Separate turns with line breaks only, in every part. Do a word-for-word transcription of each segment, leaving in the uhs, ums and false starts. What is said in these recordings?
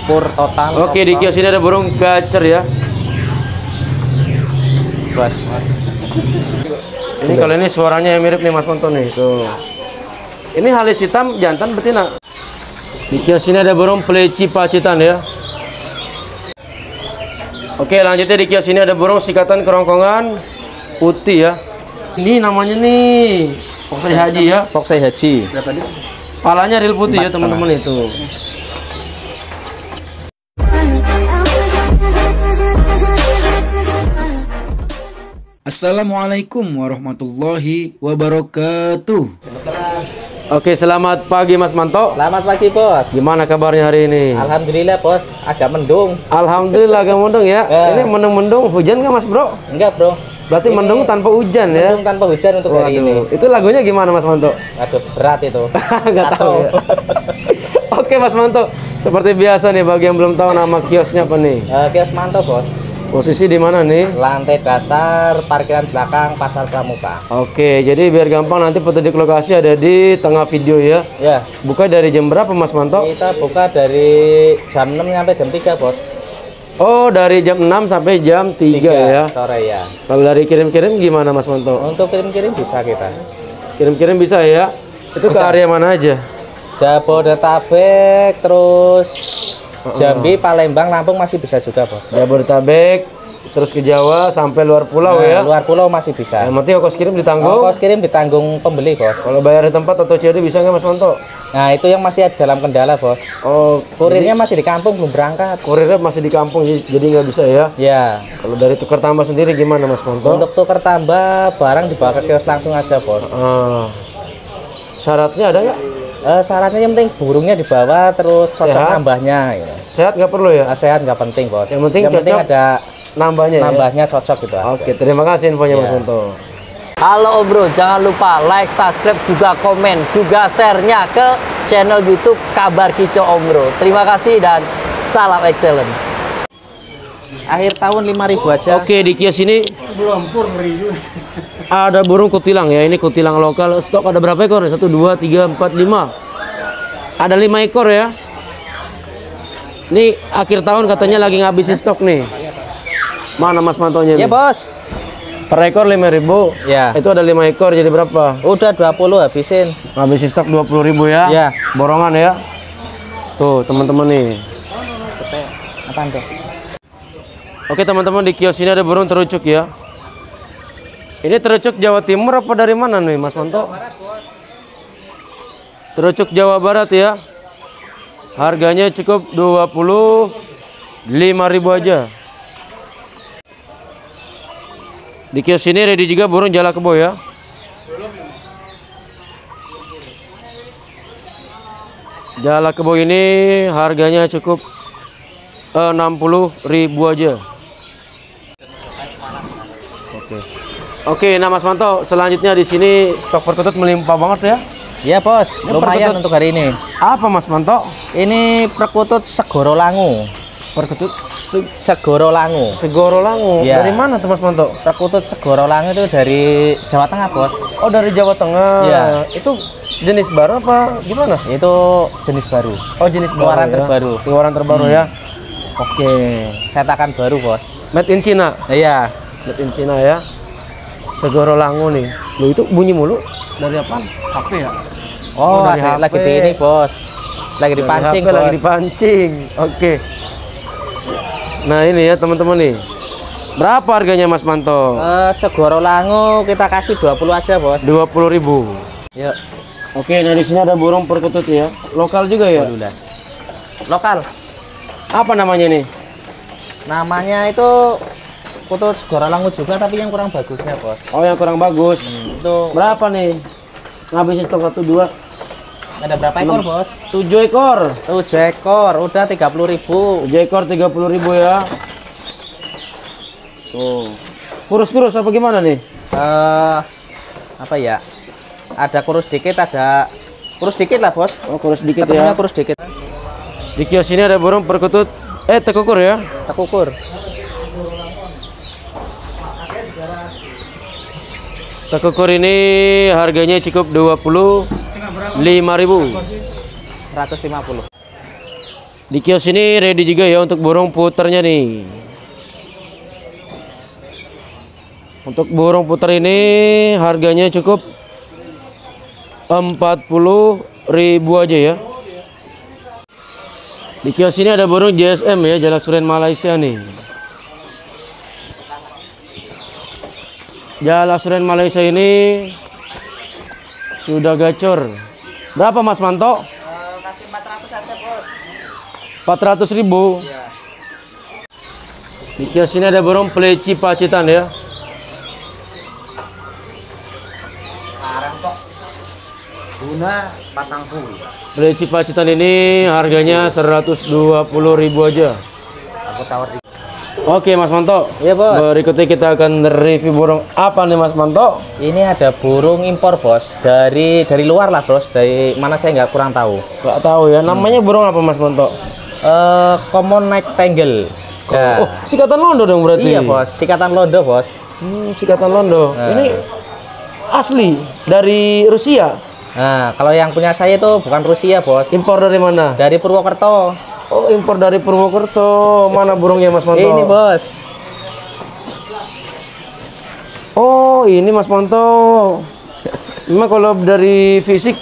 campur total.
Oke, di kios ini ada burung gacor ya.
Bos.
Ini kalau ini suaranya yang mirip nih Mas Monto nih. Tuh. Ini halis hitam jantan betina. Di kios ini ada burung peleci pacitan ya. Oke, lanjutnya di kios ini ada burung sikatan kerongkongan putih ya. Ini namanya nih Foksai Haji ya.
Foksai Haji.
Palanya real putih ya teman-teman itu.
Assalamualaikum warahmatullahi wabarakatuh.
Oke, selamat pagi Mas Manto.
Selamat pagi bos.
Gimana kabarnya hari ini?
Alhamdulillah bos, agak mendung.
Alhamdulillah agak mendung ya.
Ya.
Ini mendung-mendung, hujan nggak Mas Bro?
Enggak bro.
Berarti
Ini
mendung tanpa hujan ya?
Mendung tanpa hujan untuk hari ini.
Itu lagunya gimana Mas Manto?
Aduh berat itu.
Nggak tahu ya. Oke Mas Manto, seperti biasa nih bagi yang belum tahu nama kiosnya apa nih?
Uh, kios Manto bos.
Posisi di mana nih?
Lantai dasar, parkiran belakang, pasar pramuka.
Oke, jadi biar gampang nanti petunjuk lokasi ada di tengah video ya.
Ya.
Buka dari jam berapa Mas Manto?
Kita buka dari jam enam sampai jam tiga bos.
Oh, dari jam enam sampai jam tiga ya.
Sore ya.
Kalau dari kirim-kirim gimana Mas Manto?
Untuk kirim-kirim bisa kita.
Kirim-kirim bisa ya. Itu ke
Bisa.
area mana aja?
Jabodetabek, terus Jambi, Palembang, Lampung masih bisa juga bos.
Jabodetabek, terus ke Jawa sampai luar pulau
Nah,
ya.
luar pulau masih bisa.
Yang penting ongkos kirim ditanggung.
Ongkos kirim ditanggung pembeli bos.
Kalau bayar di tempat atau C O D bisa nggak Mas Manto?
Nah itu yang masih ada dalam kendala bos.
Oh,
Kurirnya masih di kampung belum berangkat.
kurirnya masih di kampung jadi nggak bisa ya.
Ya.
Kalau dari tukar tambah sendiri gimana Mas Manto?
Untuk tukar tambah barang dibawa ke kios langsung aja bos.
Ah, syaratnya ada nggak?
Eh, syaratnya yang penting burungnya dibawa terus sosok
Sehat?
nambahnya. Gitu.
Sehat nggak perlu ya?
Nah, sehat nggak penting bos.
Yang penting cocok
ada
nambahnya.
nambahnya cocok gitu.
Ya?
aja.
Oke, terima kasih infonya
Ya.
Mas Manto.
Halo bro, jangan lupa like, subscribe, juga komen, juga share-nya ke channel YouTube Kabar Kicau Om Bro. Terima kasih dan salam excellent.
Akhir tahun lima ribu aja.
Oke, di kios ini ada burung kutilang ya. Ini kutilang lokal. Stok ada berapa ekor? Satu, dua, tiga, empat, lima. Ada lima ekor ya. Ini akhir tahun katanya lagi ngabisin stok nih. Mana Mas Mantonya
Ya
nih?
bos.
Per ekor lima ribu.
Ya.
Itu ada lima ekor jadi berapa?
Udah dua puluh habisin.
Ngabisin stok dua puluh ribu ya.
Ya.
Borongan ya. Tuh teman-teman nih.
Apaan tuh?
Oke teman-teman, di kios ini ada burung terucuk ya. Ini terucuk Jawa Timur apa dari mana nih Mas Manto? Terucuk Jawa Barat ya. Harganya cukup dua puluh lima ribu aja. Di kios ini ready juga burung jala kebo ya. Jala kebo ini harganya cukup enam puluh ribu aja. Oke. Oke, nah Mas Manto, selanjutnya di sini stok perkutut melimpah banget ya.
Iya bos,
Ini
lumayan
perkutut.
untuk hari ini.
Apa Mas Manto?
Ini perkutut Segoro Langu.
Perkutut se
Segoro Langu.
Segoro Langu.
Iya.
Dari mana tuh Mas Manto?
Perkutut Segoro Langu itu dari Jawa Tengah bos.
Oh, dari Jawa Tengah.
Iya.
Itu jenis baru apa gimana?
Itu jenis baru.
Oh, jenis
Keluaran
baru ya.
terbaru.
Keluaran terbaru
Hmm.
ya. Oke.
Cetakan baru bos.
Made in China.
Iya.
Made in China ya. Segoro Langu nih. Loh, itu bunyi mulu. Dari apaan? H P ya?
Oh,
dari
ada-
H P.
lagi di ini bos. Lagi
Dari
dipancing
H P
bos.
lagi dipancing. Oke. Nah, ini ya teman-teman nih. Berapa harganya Mas Manto?
Eh, Segoro Langu kita kasih dua puluh aja bos.
dua puluh ribu.
Yuk.
Oke, nah di sini ada burung perkutut ya. Lokal juga ya?
dua belas. Lokal.
Apa namanya nih?
Namanya itu Kutut Segoro Langu juga tapi yang kurang bagusnya bos.
Oh, yang kurang bagus.
Itu
Berapa nih? Ngabisin stok satu dua.
ada berapa ekor bos?
Tujuh ekor.
Tujuh ekor, udah tiga puluh ribu.
Tujuh ekor tiga puluh ribu ya. Tuh. Kurus-kurus apa gimana nih?
Eh, apa ya? Ada kurus dikit, ada kurus dikit lah bos.
Oh, kurus dikit
Ketemunya
ya.
kurus dikit.
Di kios ini ada burung perkutut. Eh, tekukur ya.
Tekukur.
Tekukur ini harganya cukup dua puluh lima ribu.
seratus lima puluh.
Di kios ini ready juga ya untuk burung puternya nih. Untuk burung puter ini harganya cukup empat puluh ribu aja ya. Di kios ini ada burung J S M ya, jalak suren Malaysia nih. Jalak suren Malaysia ini sudah gacor. Berapa Mas Manto?
Uh, kasih empat ratus aja, Bos.
empat ratus ribu.
Iya.
Di kios ini ada burung peleci pacitan ya.
Sekarang kok guna patang puluh.
Peleci pacitan ini harganya seratus dua puluh ribu aja.
Aku tawar di.
Oke Mas Manto.
Iya, Bos.
Berikutnya kita akan review burung apa nih Mas Manto?
Ini ada burung impor, Bos. Dari dari luar lah, Bos. Dari mana saya nggak kurang tahu.
Gak tahu ya. Namanya burung apa Mas Manto?
Eh, common night tangle. Ya.
Oh, sikatan londo dong berarti.
Iya, Bos. Sikatan londo, Bos.
Hmm, sikatan londo.
Nah.
Ini asli dari Rusia.
Nah, kalau yang punya saya itu bukan Rusia, Bos.
Impor dari mana?
Dari Purwokerto.
Oh, impor dari Purwokerto. Mana burungnya Mas Manto?
Ini, Bos.
Oh, ini Mas Manto. Memang kalau dari fisik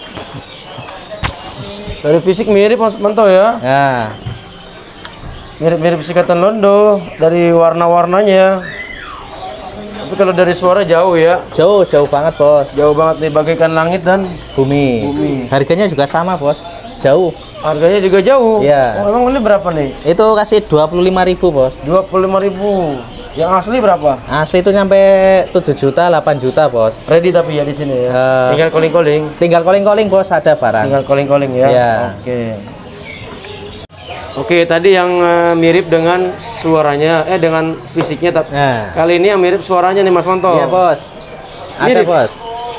dari fisik mirip Mas Manto ya.
Nah,
Mirip-mirip sikatan londo dari warna-warnanya. Tapi kalau dari suara jauh ya.
jauh, jauh banget, Bos.
Jauh banget nih, bagaikan langit dan
Bumi.
Bumi.
Harganya juga sama, Bos. Jauh.
harganya juga jauh.
Iya.
Oh, emang ini berapa nih?
Itu kasih dua puluh lima ribu, Bos.
dua puluh lima ribu. Yang asli berapa?
Asli itu nyampe tujuh juta, delapan juta, Bos.
Ready tapi ya di sini ya.
Eh.
Tinggal calling-calling.
Tinggal calling-calling, Bos, ada barang.
Tinggal calling-calling ya.
Iya.
Oke. Oke, tadi yang eh, mirip dengan suaranya, eh dengan fisiknya, tapi
Nah.
kali ini yang mirip suaranya nih Mas Manto.
Iya, Bos. Ada,
Mirip.
Bos.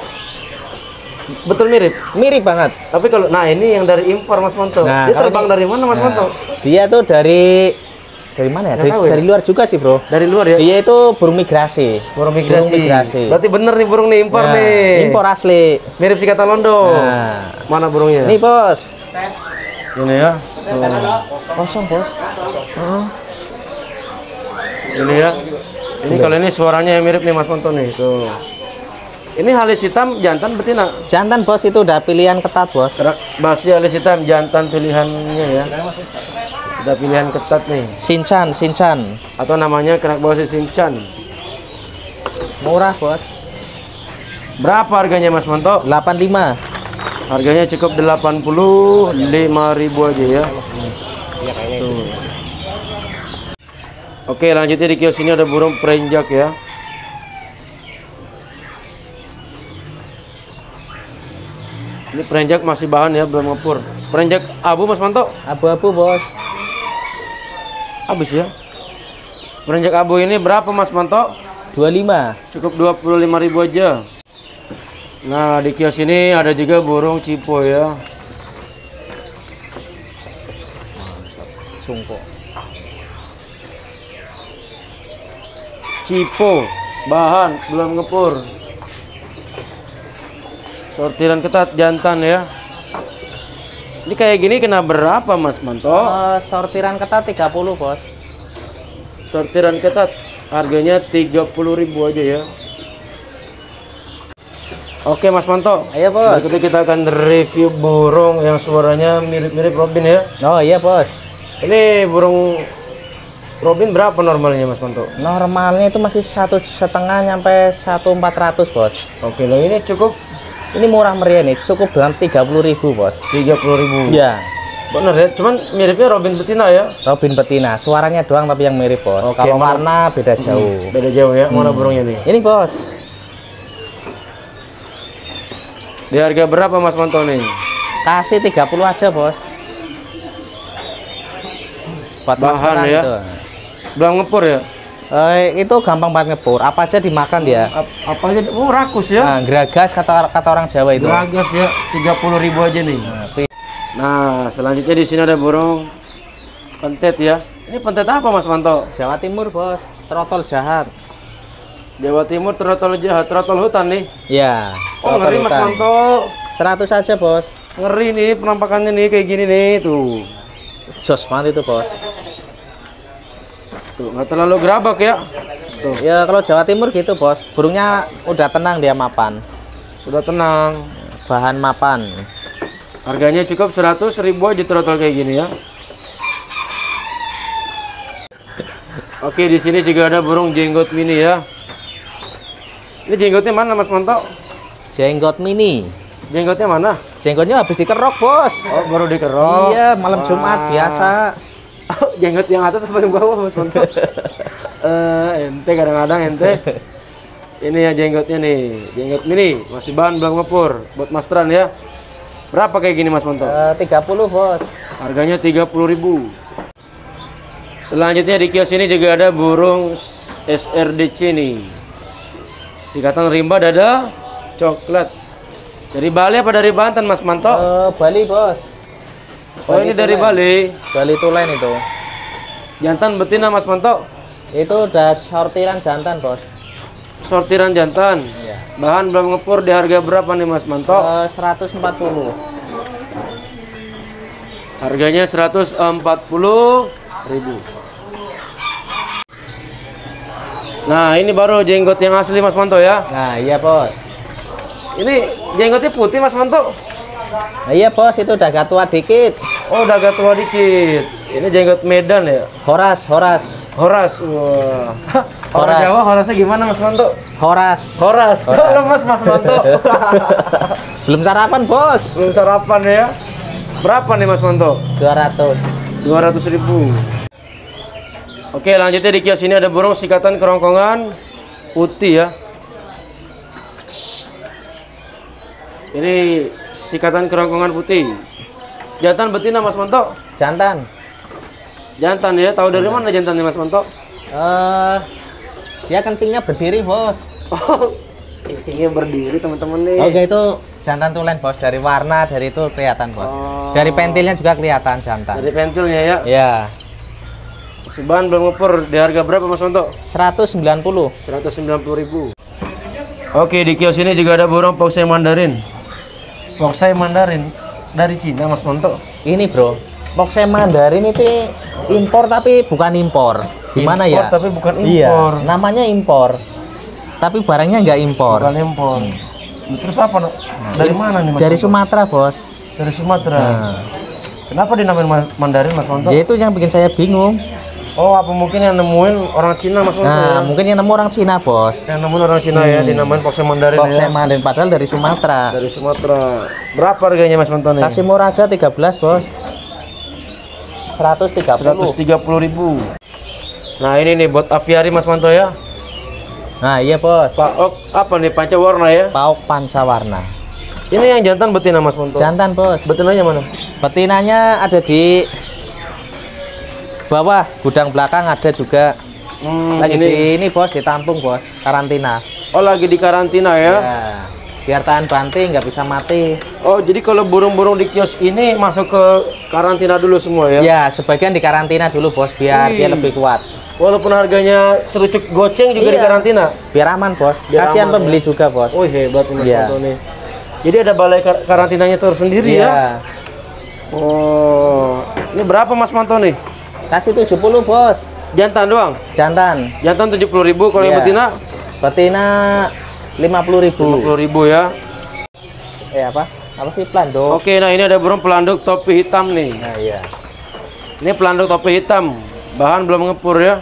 Betul mirip.
Mirip banget.
Tapi kalau, nah ini yang dari impor Mas Manto.
Nah,
Dia
kalau
terbang
ini-
dari mana Mas
Nah,
Manto?
Dia tuh dari dari mana ya?
Nggak
Dari,
tahu ya?
dari luar juga sih, Bro.
Dari luar ya?
Dia itu burung migrasi.
Burung migrasi.
Burung migrasi.
Berarti bener nih burung nih impor
Nah,
nih.
impor asli.
Mirip sikatan londo.
Nah.
Mana burungnya?
Nih, Bos.
Ini ya.
Kosong, Bos.
Ini ya. Ini kalau ini suaranya yang mirip nih Mas Manto nih. Tuh. Ini halis hitam jantan betina.
Jantan, Bos, itu udah pilihan ketat, Bos.
Kerak basi halis hitam jantan pilihannya ya. Sudah pilihan ketat nih.
Shinchan, Shinchan.
Atau namanya kerak basi Shinchan.
Murah, Bos.
Berapa harganya Mas Manto?
delapan puluh lima.
Harganya cukup delapan puluh lima ribu aja ya. Tuh. Oke, lanjutnya di kios ini ada burung perenjak ya. Ini perenjak masih bahan ya, belum ngepur. Perenjak abu Mas Manto,
Abu-abu, Bos.
habis ya. Perenjak abu ini berapa Mas Manto?
dua puluh lima.
Cukup dua puluh lima ribu aja. Nah, di kios ini ada juga burung cipo ya.
Sungko.
Cipo, bahan, belum ngepur. Sortiran ketat jantan ya. Ini kayak gini kena berapa Mas Manto?
Oh, sortiran ketat tiga puluh, Bos.
Sortiran ketat, harganya tiga puluh ribu aja ya. Oke Mas Manto.
Ayo, Bos.
Berikutnya kita akan review burung yang suaranya mirip-mirip Robin ya.
Oh, iya, Bos.
Ini burung Robin berapa normalnya Mas Manto?
Normalnya itu masih satu setengah nyampe satu empat ratus, Bos.
Oke, lah ini cukup
Ini murah meriah nih, cukup dengan tiga puluh ribu, Bos.
tiga puluh ribu.
Iya.
Bener ya, cuman miripnya Robin betina ya.
Robin betina, suaranya doang tapi yang mirip, Bos.
Oke,
Kalau
mana-
warna beda jauh.
Beda jauh ya, mana burungnya nih?
Ini, Bos.
Di harga berapa Mas Manto nih?
Kasih tiga puluh aja, Bos. Buat
Bahan
mas-masan
ya.
gitu.
Belum ngepur ya?
Eh, itu gampang banget ngepur. Apa aja dimakan dia.
Ap- apa aja? Oh, rakus ya.
Nah, geragas kata kata orang Jawa itu.
Geragas ya, tiga puluh ribu aja nih.
Nah, pi-
Nah, selanjutnya di sini ada burung pentet ya. Ini pentet apa Mas Manto?
Jawa Timur, Bos. Trotol jahat.
Jawa Timur trotol jahat, trotol hutan nih.
Ya.
Oh,
trotol
ngeri Mas
hutan.
Manto.
seratus aja, Bos.
Ngeri nih penampakannya nih kayak gini nih tuh.
jos banget itu bos.
Tuh, nggak terlalu gerabak ya. Tuh.
Ya kalau Jawa Timur gitu bos, burungnya udah tenang dia mapan.
Sudah tenang.
Bahan mapan.
Harganya cukup seratus ribu aja trotol kayak gini ya. Oke, di sini juga ada burung jenggot mini ya. Ini jenggotnya mana Mas Monto?
Jenggot mini.
Jenggotnya mana?
Jenggotnya habis dikerok bos.
Oh, baru dikerok.
Iya, malam
Wah.
Jumat biasa.
Oh, jenggot yang atas apa yang bawah Mas Monto? Eh, ente kadang-kadang ente. Ini ya jenggotnya nih, jenggot mini, masih bahan belang ngepur buat Mas Tran ya. Berapa kayak gini Mas Monto?
Uh, tiga puluh bos.
Harganya tiga puluh ribu. Selanjutnya di kios ini juga ada burung S R D C nih. Sikatan rimba dada coklat. Dari Bali apa dari Banten Mas Manto?
Uh, Bali bos.
Oh, ini dari Bali.
Bali tulen itu.
Jantan betina Mas Manto?
Itu udah sortiran jantan bos.
Sortiran jantan.
Iya.
Bahan belum ngepur di harga berapa nih Mas Manto?
Uh, seratus empat puluh.
Harganya seratus empat puluh ribu. Nah, ini baru jenggot yang asli Mas Manto ya.
Nah iya bos.
Ini jenggotnya putih Mas Manto.
Nah, iya bos, itu udah agak tua dikit.
Oh, udah agak tua dikit. Ini jenggot Medan ya.
Horas, Horas.
Horas. Wah. Orang
Horas.
Jawa Horasnya gimana Mas Manto?
Horas.
Horas.
Horas.
Lemas Mas Manto.
Belum sarapan bos.
Belum sarapan ya. Berapa nih Mas Manto?
dua ratus.
dua ratus ribu. Oke, lanjutnya di kios ini ada burung sikatan kerongkongan putih ya. Ini sikatan kerongkongan putih. Jantan betina Mas Manto?
Jantan.
Jantan ya. Tahu dari mana jantannya Mas Manto?
Eh, dia kencingnya berdiri bos.
Oh, kencingnya berdiri teman-teman nih.
Oke, itu jantan tulen bos. Dari warna dari itu kelihatan bos.
Oh.
Dari pentilnya juga kelihatan jantan.
Dari pentilnya ya.
Ya.
Masih bahan belum ngepur. Di harga berapa Mas Manto?
seratus sembilan puluh.
seratus sembilan puluh ribu. Oke, di kios ini juga ada burung Poksai Mandarin. Poksai Mandarin dari Cina Mas Manto.
Ini bro, Poksai Mandarin itu impor tapi bukan impor. Gimana
Impor
ya?
tapi bukan impor.
Iya, namanya impor. Tapi barangnya nggak impor.
Bukan impor. Terus apa? Dari mana nih Mas?
Dari
Manto?
Sumatera bos.
Dari Sumatera.
Nah,
Kenapa dinamain ma- Mandarin Mas Manto?
ya itu yang bikin saya bingung.
Oh, apa mungkin yang nemuin orang Cina Mas Manto?
Nah,
ya?
mungkin yang nemu orang Cina bos.
Yang nemuin orang Cina ya, dinamain Poksai Mandarin
Poksai
ya.
Mandarin padahal dari Sumatera.
Dari Sumatera. Berapa harganya Mas Manto nih?
Kasih murah aja tiga belas bos. seratus tiga puluh.
seratus tiga puluh ribu. Nah, ini nih buat aviari Mas Manto ya.
Nah iya bos.
Pak Ok, apa nih panca warna ya?
Pauk pancawarna.
Ini yang jantan betina Mas Manto.
Jantan bos.
Betinanya mana?
Betinanya ada di bawah gudang belakang ada juga.
Hmm,
Lagi
ini.
di ini bos, ditampung bos, karantina.
Oh, lagi di karantina ya.
Ya, biar tahan banting, nggak bisa mati.
Oh, jadi kalau burung-burung di kios ini masuk ke karantina dulu semua ya?
Ya, sebagian di karantina dulu bos, biar
Wih.
dia lebih kuat.
Walaupun harganya cerucuk goceng juga di
Iya.
karantina.
Biar aman bos.
Biar
Kasihan
aman,
pembeli
ya.
juga bos.
Oh, hebat nih Mas
Iya.
Manto nih. Jadi ada balai kar- karantinanya tersendiri
Iya.
ya? Oh, ini berapa Mas Manto nih?
Kasih tujuh puluh bos.
Jantan doang?
Jantan.
Jantan tujuh puluh ribu, kalau yang
Iya.
betina
Betina lima puluh ribu.
lima puluh ribu ya.
Eh apa? Apa sih pelanduk?
Oke, nah ini ada burung pelanduk topi hitam nih.
Nah iya.
Ini pelanduk topi hitam, bahan belum ngepur ya.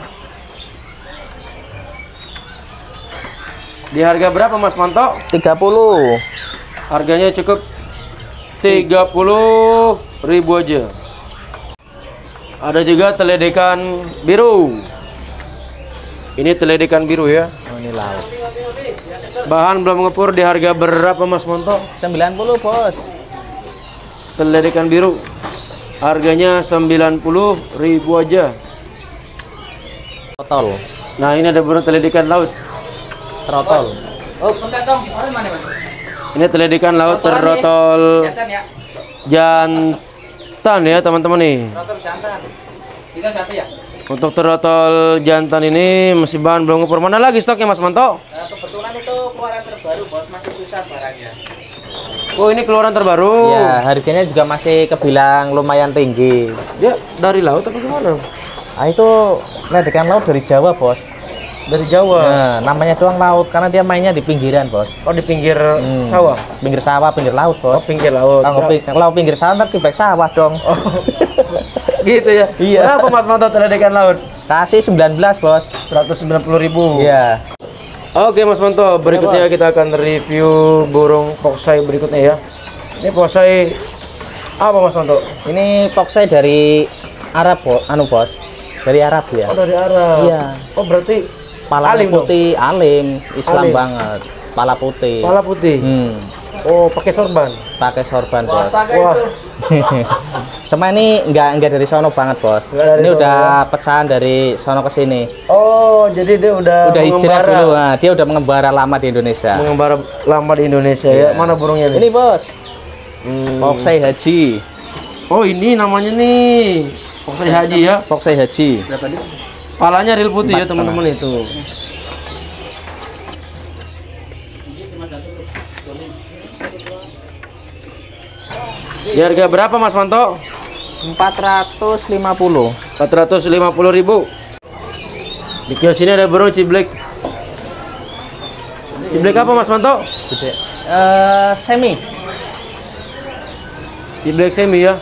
Di harga berapa Mas Manto?
tiga puluh.
Harganya cukup tiga puluh ribu aja. Ada juga teledekan biru. Ini teledekan biru ya.
Oh, ini laut.
Bahan belum ngepur, di harga berapa Mas Manto?
sembilan puluh bos.
Teledekan biru. Harganya sembilan puluh ribu aja.
Trotol.
Nah, ini ada burung teledekan laut.
Trotol.
Ini teledekan laut terotol jantan ya teman-teman nih.
Trotol jantan. Tinggal satu ya?
Untuk terotol jantan ini masih bahan belum ngepur. Mana lagi stoknya Mas Manto?
Nah, kebetulan itu keluaran terbaru bos, masih susah barangnya.
Oh, ini keluaran terbaru.
Ya, harganya juga masih kebilang lumayan tinggi.
Dia dari laut apa gimana?
Ah, itu ledekan laut dari Jawa, Bos.
Dari Jawa.
Nah, namanya doang laut karena dia mainnya di pinggiran, Bos.
Oh, di pinggir
Hmm.
sawah.
Pinggir sawah, pinggir laut,
Oh,
Bos.
pinggir laut.
Kalau ping- kalau pinggir sawah ntar cibek sawah dong.
Oh. Gitu ya.
Iya.
Berapa Mas Manto ledekan laut?
Kasih sembilan belas, Bos.
seratus sembilan puluh ribu.
Iya.
Oke Mas Manto, berikutnya kita akan review burung poksai berikutnya ya. Ini poksai apa Mas Manto?
Ini poksai dari Arab, Bos. Anu, Bos. Dari Arab ya.
Oh, dari Arab.
Iya.
Oh, berarti
Pala
alim dong?
putih, alim, Islam
Alim.
banget. Pala putih.
Pala putih.
Hmm.
Oh, pakai sorban.
Pakai sorban, Bos.
Wah.
Sama ini enggak enggak dari sono banget, Bos.
Enggak dari
Ini
sono.
udah pecahan dari sono ke sini.
Oh, jadi dia udah
Udah hijrah
mengembara.
dulu. Nah, dia udah mengembara lama di Indonesia.
Mengembara lama di Indonesia ya.
Iya.
Mana burungnya nih?
Ini, Bos.
Hmm.
Poksai haji.
Oh, ini namanya nih. Poksai haji ya.
Poksai haji.
Palanya real putih ya,
Empat
teman-teman itu. Di harga berapa Mas Manto?
empat ratus lima puluh.
empat ratus lima puluh ribu. Di kios ini ada burung ciblek. Ciblek apa Mas Manto?
Gede. Eh, semi.
Ciblek semi ya.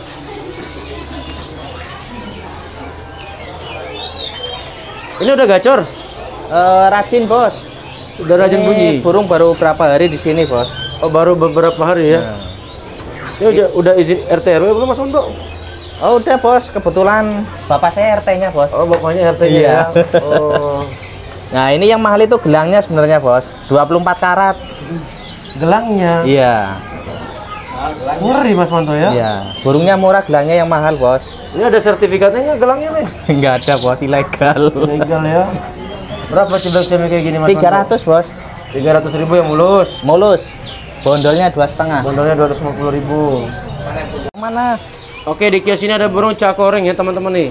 Ini udah gacor.
Eh, rajin, Bos.
Udah rajin
Ini
bunyi.
burung baru berapa hari di sini, Bos?
Oh, baru beberapa hari ya.
Nah.
Ini udah, udah izin R T R W belum Mas Manto?
Oh, udah, Bos. Kebetulan bapak saya R T-nya, Bos.
Oh, bapaknya R T-nya
Iya.
ya. Oh.
Nah, ini yang mahal itu gelangnya sebenarnya, Bos. dua puluh empat karat.
Gelangnya.
Iya.
Ngeri Mas Manto ya.
Iya. Burungnya murah, gelangnya yang mahal, Bos.
Ini ada sertifikatnya nggak gelangnya nih?
Enggak ada, Bos. Ilegal.
Legal ya. Berapa ciblek semi kayak gini Mas
tiga ratus, Bos.
tiga ratus ribu yang mulus.
Mulus. Bondolnya dua setengah.
Bondolnya dua ratus lima puluh ribu.
Mana?
Oke, di kios ini ada burung cak koreng ya teman-teman nih.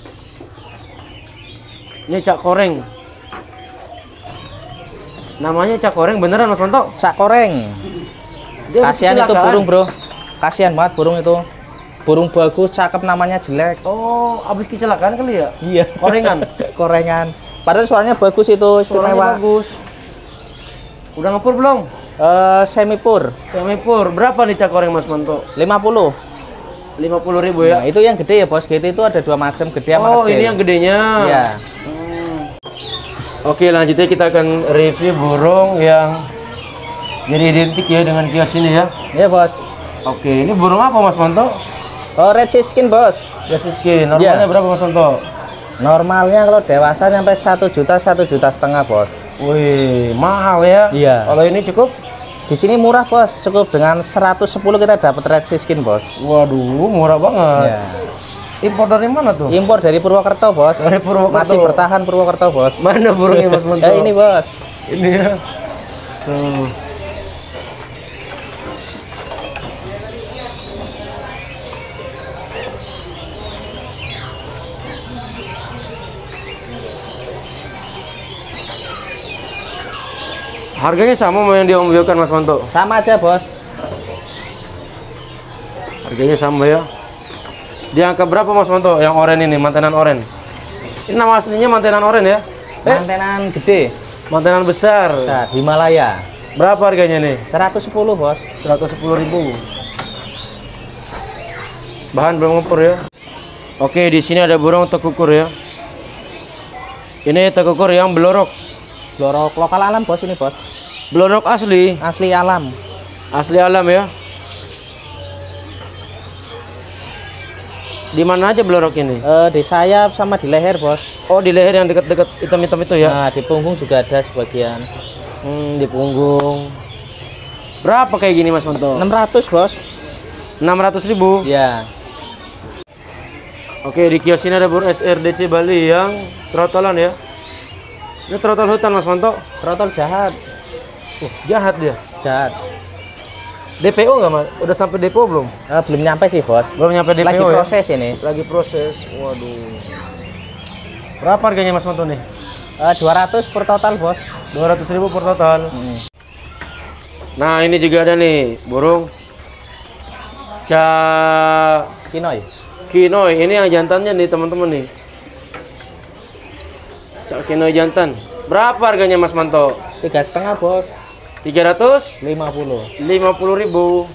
Ini cak koreng. Namanya cak koreng beneran Mas Manto?
Sak koreng.
Dia habis
Kasihan itu
kecelakaan.
burung, Bro. Kasihan banget burung itu. Burung bagus, cakep, namanya jelek.
Oh, habis kecelakaan kali ya?
Iya.
Korengan.
Korengan. Padahal suaranya bagus itu,
Suaranya
istimewa.
bagus. Udah ngepur belum?
Eh, semi pur.
Semi pur. Berapa nih cak koreng Mas Manto?
lima puluh.
lima puluh ribu
Nah,
ya?
itu yang gede ya, Bos. Gede itu ada dua macam, gede sama
Oh,
kecil.
ini yang gedenya.
Iya.
Oke, lanjutnya kita akan review burung yang jadi identik ya dengan kios ini ya.
Iya, Bos.
Oke, ini burung apa Mas Manto?
Oh, red siskin, Bos.
Red skin. Normalnya
Iya.
berapa Mas Manto?
Normalnya kalau dewasa sampai satu juta, satu juta setengah, Bos.
Wih, mahal ya.
Iya.
Kalau ini cukup?
Di sini murah, Bos. Cukup dengan seratus sepuluh kita dapat red siskin, Bos.
Waduh, murah banget.
Iya.
Impor dari mana tuh?
Impor dari Purwokerto, Bos.
Dari Purwokerto.
Masih bertahan Purwokerto, Bos.
Mana burungnya Mas Manto?
Eh, ini, Bos.
Ini ya. Tuh. Harganya sama sama yang dia ombilkan Mas Manto.
Sama aja, Bos.
Harganya sama ya. Di angka berapa Mas Manto yang oren ini, mantenan oren? Ini nama aslinya mantenan oren ya? Eh,
Mantenan gede.
mantenan besar.
Besar, Himalaya.
Berapa harganya nih?
seratus sepuluh, Bos.
seratus sepuluh ribu. Bahan belum ngepur ya. Oke, di sini ada burung tekukur ya. Ini tekukur yang belorok.
Blorok lokal alam, Bos, ini, Bos.
Belorok asli,
Asli alam.
asli alam ya. Di mana aja belorok ini?
Eh, di sayap sama di leher, Bos.
Oh, di leher yang dekat-dekat hitam-hitam itu ya.
Nah, di punggung juga ada sebagian.
Hmm, di punggung. Berapa kayak gini Mas Manto?
enam ratus, Bos.
enam ratus ribu.
Ya.
Oke, di kios ini ada burung S R D C Bali yang trotolan ya. Ini trotol hutan Mas Manto.
Trotol jahat.
Uh, jahat dia.
Jahat.
D P O nggak Mas? Udah sampai D P O belum?
Eh, belum nyampe sih, Bos.
Belum nyampe D P O
Lagi
ya?
proses ini.
Lagi proses. Waduh. Berapa harganya Mas Manto nih?
Eh, dua ratus per total, Bos.
dua ratus ribu per total.
Hmm.
Nah, ini juga ada nih burung Cak
Kinoy.
Kinoy, ini yang jantannya nih teman-teman nih. Cak Kinoy jantan. Berapa harganya Mas Manto?
Tiga setengah bos.
tiga ratus
Lima puluh.
lima puluh ribu.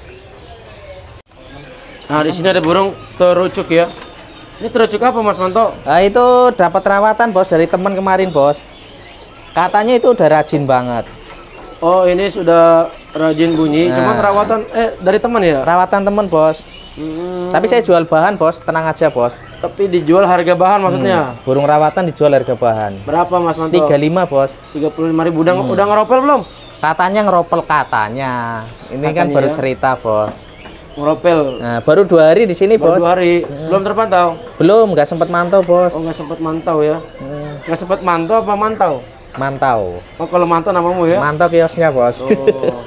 Nah di sini ada burung terucuk ya. Ini terucuk apa Mas Manto?
Nah itu dapat rawatan bos dari teman kemarin bos. Katanya itu udah rajin banget.
Oh ini sudah rajin bunyi.
Nah.
Cuman rawatan eh dari teman ya?
Rawatan teman bos.
Hmm,
Tapi saya jual bahan bos, tenang aja bos.
tapi dijual harga bahan maksudnya.
Hmm, burung rawatan dijual harga bahan.
Berapa Mas Manto?
tiga puluh lima bos.
tiga puluh lima ribu. Udah, udah ngeropel belum?
Katanya ngeropel katanya. Ini kan
Katanya
baru
ya.
cerita bos.
Ngeropel.
Nah baru dua hari di sini
Baru
bos.
dua hari. Belum terpantau?
Belum, nggak sempat mantau bos.
Oh nggak sempat mantau ya?
Hmm,
Nggak sempat mantau apa mantau?
mantau.
Oh kalau mantau namamu ya?
Mantau kiosnya bos.
Oh.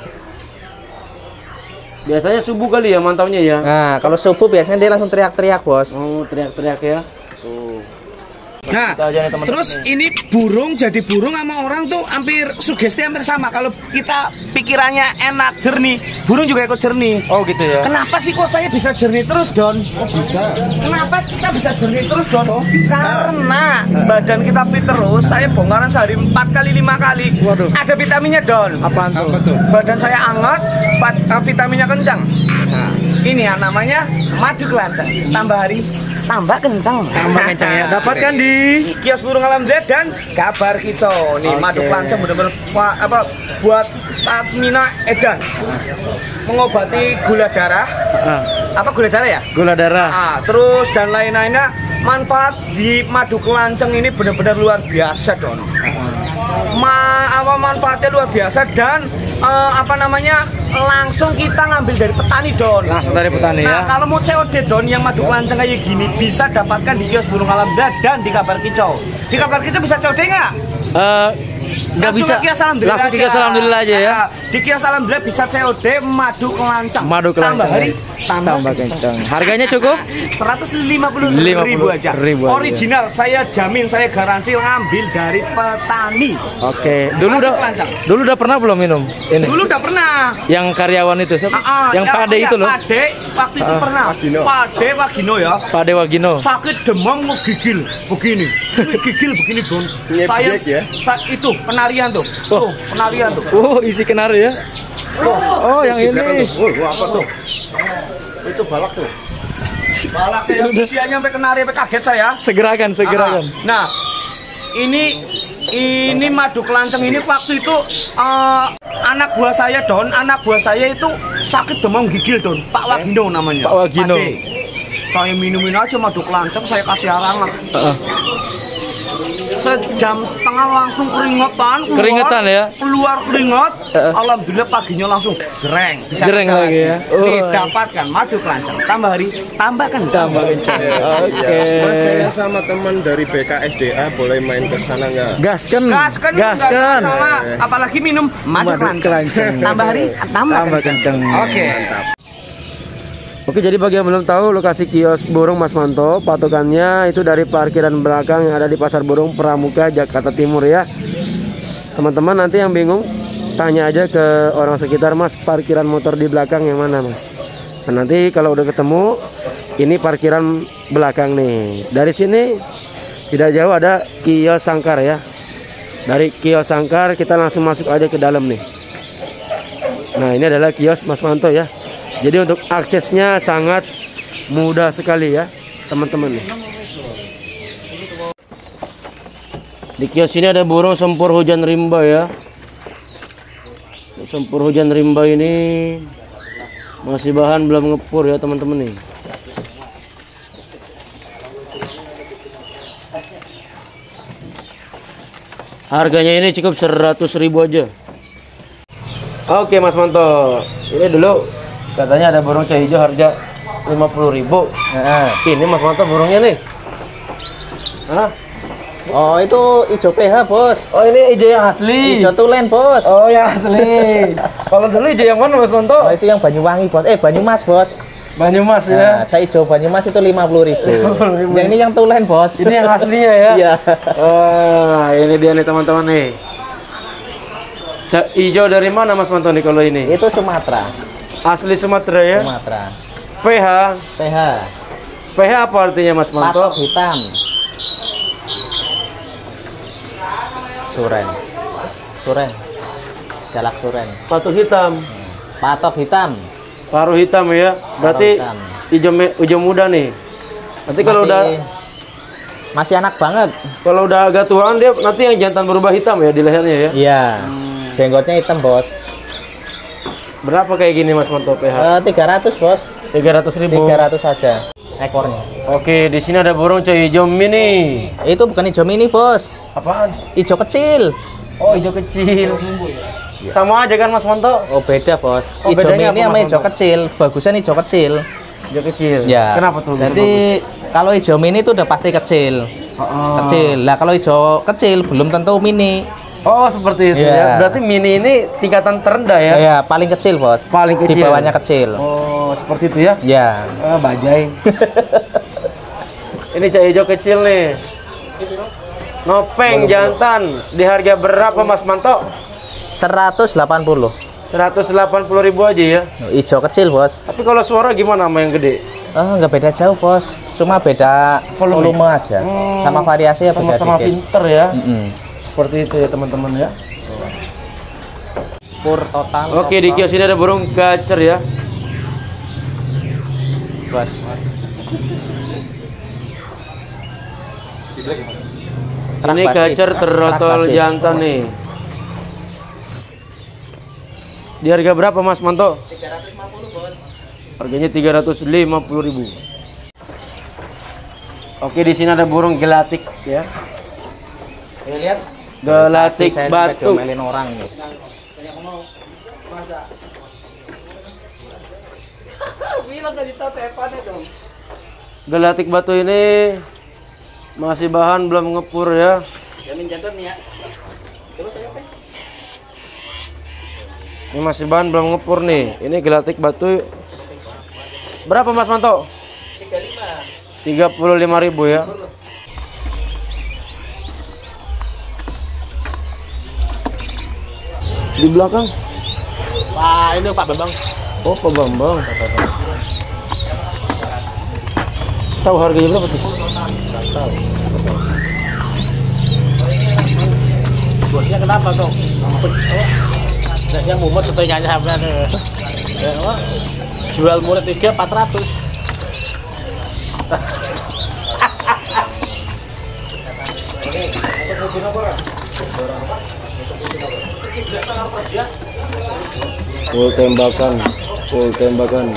Biasanya subuh kali ya mantaunya ya?
Nah kalau subuh biasanya dia langsung teriak-teriak bos.
Oh teriak-teriak ya? Tuh.
Nah,
Kita aja nih, teman-teman
terus
nih.
ini burung jadi burung sama orang tuh hampir sugesti hampir sama. Kalau kita pikirannya enak, jernih, burung juga ikut jernih.
Oh gitu ya?
Kenapa sih kok saya bisa jernih terus, Don? Oh, bisa. Kenapa kita bisa jernih terus, Don? Oh, Karena badan kita fit terus, saya bongkaran sehari empat kali lima kali.
Waduh.
Ada vitaminnya, Don.
Apaan tuh?
Apa tuh?
Badan saya hangat, pat- uh, vitaminnya kencang. Nah, ini ya namanya madu kelanceng. Tambah hari, tambah kencang.
Tambah kencang ya. Dapatkan di
Kios Burung Alhamdulillah dan Kabar Kicau. Nih
Oke.
madu kelanceng bener-bener fa- apa buat stamina edan. Mengobati gula darah.
ah,
Apa gula darah ya?
gula darah.
Ah, terus dan lain-lainnya. Manfaat di madu kelanceng ini benar-benar luar biasa, Don. Ma apa manfaatnya luar biasa dan eh, apa namanya langsung kita ngambil dari petani, Don.
Langsung dari petani
Nah,
ya.
kalau mau C O D, Don, yang madu kelanceng kayak gini bisa dapatkan di Kios Burung Alhamdulillah dan di Kabar Kicau. Di Kabar Kicau bisa C O D nggak?
Eh, nggak
Langsung
bisa.
ke Kios Alhamdulillah
Langsung ke
aja.
Kios Alhamdulillah aja ya.
Nah, di Kios Alhamdulillah bisa C O D madu kelanceng.
Madu kelanceng.
Tambah hari, tambah,
Tambah kencang. Harganya cukup?
seratus lima puluh
lima puluh
ribu aja.
ribu aja.
Original, saya jamin, saya garansi ngambil dari petani.
Oke. Dulu
Madu
udah
kelanceng.
dulu udah pernah belum minum ini?
Dulu udah pernah.
Yang karyawan itu, siapa?
Ah, ah,
yang
ya,
Pade
ya,
itu loh.
Pade waktu itu
Ah,
pernah.
Wagino.
Pade Wagino ya.
Pade Wagino.
Sakit demam ngegigil begini. Ini gigil begini, Don. Saya
Ngeblek ya?
sa- itu penarian tuh. Tuh, penarian tuh.
Oh, isi kenari ya. Oh, yang
Di belakang
ini.
tuh. Oh, apa tuh? Itu balak tuh.
Balaknya yang usianya sampai kenari sampai kaget saya.
Segerakan, segerakan.
Ah, nah, ini ini madu kelanceng ini waktu itu eh, anak buah saya, Don, anak buah saya itu sakit demam gigil, Don. Pak Wagino namanya.
Pak Wagino.
Pade. Saya minumin aja madu kelanceng, saya kasih arangan.
Heeh.
Sejam setengah langsung keringetan, keluar,
Keringetan ya?
keluar keringat.
Heeh.
Alhamdulillah paginya langsung jereng, bisa
Jereng
kerja
lagi ya? Oh.
Nih, dapatkan madu kelanceng, tambah hari, tambah kencang.
Tambah kencang. Oke.
Mas, saya sama teman dari B K S D A boleh main ke sana nggak?
Gaskan.
Gas kan, nggak ada
Gaskan.
masalah. Apalagi minum madu,
Madu
kelanceng.
kelanceng.
Tambah hari, tambah,
Tambah
kencang.
kencang.
Oke.
Oke, jadi bagi yang belum tahu lokasi kios burung Mas Manto, patokannya itu dari parkiran belakang yang ada di Pasar Burung Pramuka, Jakarta Timur ya. Teman-teman nanti yang bingung, tanya aja ke orang sekitar, Mas, parkiran motor di belakang yang mana, Mas? Nah, nanti kalau udah ketemu, ini parkiran belakang nih. Dari sini tidak jauh ada kios Sangkar ya. Dari kios Sangkar kita langsung masuk aja ke dalam nih. Nah, ini adalah kios Mas Manto ya. Jadi untuk aksesnya sangat mudah sekali ya, teman-teman nih. Di kios ini ada burung sempur hujan rimba ya. Sempur hujan rimba ini masih bahan belum ngepur ya, teman-teman nih. Harganya ini cukup seratus ribu aja. Oke Mas Manto, ini dulu katanya ada burung cah hijau harga lima puluh ribu.
Nah.
Ini Mas Manto burungnya nih. Hah?
Oh itu hijau P H bos.
Oh ini hijau yang asli.
Hijau tulen bos.
Oh yang asli. Kalau dulu hijau yang mana Mas Manto?
Oh, itu yang Banyuwangi bos. Eh Banyumas bos.
Banyumas
Nah,
ya.
cah hijau Banyumas itu lima puluh ribu. Yang ini yang tulen bos.
Ini yang aslinya ya.
Iya.
Wah, ini dia nih teman-teman nih. Cak hijau dari mana Mas Manto nih kalau ini?
Itu Sumatera.
Asli Sumatera ya.
Sumatera.
P H.
P H.
P H apa artinya Mas Manto?
Patok hitam. Suren. Suren. Jalak suren.
Patok hitam.
Patok hitam.
Paruh hitam ya. Berarti
hitam.
hijau me- hijau muda nih. Nanti kalau
Masih-
udah
masih anak banget.
kalau udah agak tuaan dia nanti yang jantan berubah hitam ya di lehernya ya.
Iya. Jenggotnya hitam, Bos.
Berapa kayak gini Mas Manto P H?
Eh, tiga ratus, Bos.
tiga ratus ribu.
tiga ratus saja ekornya.
Oke, di sini ada burung coy hijau mini.
Itu bukan hijau mini, Bos.
Apaan?
Hijau kecil.
Oh, hijau kecil. Sama aja kan Mas Manto?
Oh, beda, Bos.
Oh,
Hijau
bedanya
mini
apa,
sama
Mas
hijau
Manto?
kecil. Bagusan hijau kecil.
Hijau kecil.
Ya.
Kenapa tuh? bisa
Jadi kalau hijau mini itu udah pasti kecil.
bagus? Oh.
Kecil. Lah kalau hijau kecil belum tentu mini.
Oh, seperti itu
Iya.
ya. Berarti mini ini tingkatan terendah ya?
Ya, paling kecil, Bos.
Paling
Di
kecil.
bawahnya kecil.
Oh, seperti itu ya?
Ya.
Ah, bajai. Ini cah hijau kecil nih. Nopeng jantan. Di harga berapa Mas Manto?
seratus delapan puluh.
seratus delapan puluh ribu aja ya.
Hijau kecil, Bos.
Tapi kalau suara gimana sama yang gede?
Oh, nggak beda jauh, Bos. Cuma beda
Volume.
volume, aja.
Hmm.
Sama variasi ya beda
Sama-sama
dikit.
pinter ya.
Mm-mm.
Seperti itu ya teman-teman ya.
Pur total.
Oke, di kios ini ada burung gacer ya.
Bos.
Ini
Kerak basi.
gacer terotol
Kerak basi.
jantan nih. Di harga berapa Mas Manto?
tiga ratus lima puluh, Bos.
Harganya tiga ratus lima puluh ribu. Oke, di sini ada burung gelatik ya.
Ini lihat.
Gelatik
Tadi saya
batu.
sampai diomelin orang nih.
Gelatik batu ini masih bahan belum ngepur ya. Ini masih bahan belum ngepur nih. Ini gelatik batu. Berapa Mas Manto? tiga puluh lima ribu ya. Di belakang.
Wah, ini Pak Bambang.
Oh, Pak Bambang. Tahu harganya berapa tuh?
Bosnya kenapa dong? Biasanya mumet supaya nyanyi sampai jual mulai tiga empat ratus.
Full tembakan, full tembakan.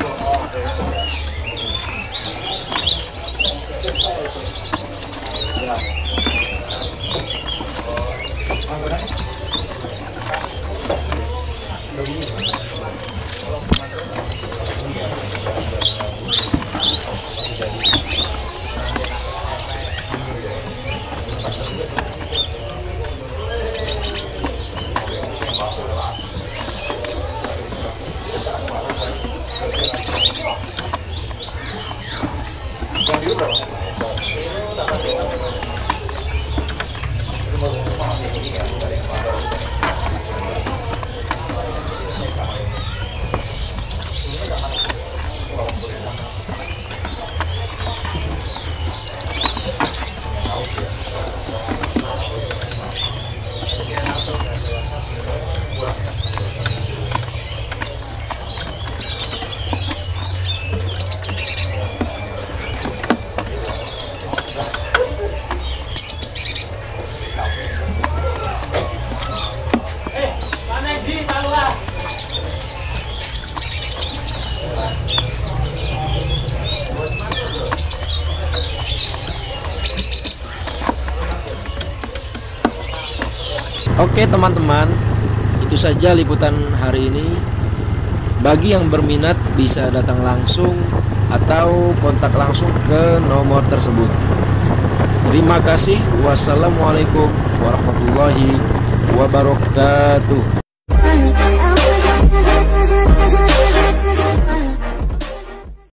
Oke teman-teman, itu saja liputan hari ini. Bagi yang berminat bisa datang langsung atau kontak langsung ke nomor tersebut. Terima kasih. Wassalamualaikum warahmatullahi wabarakatuh.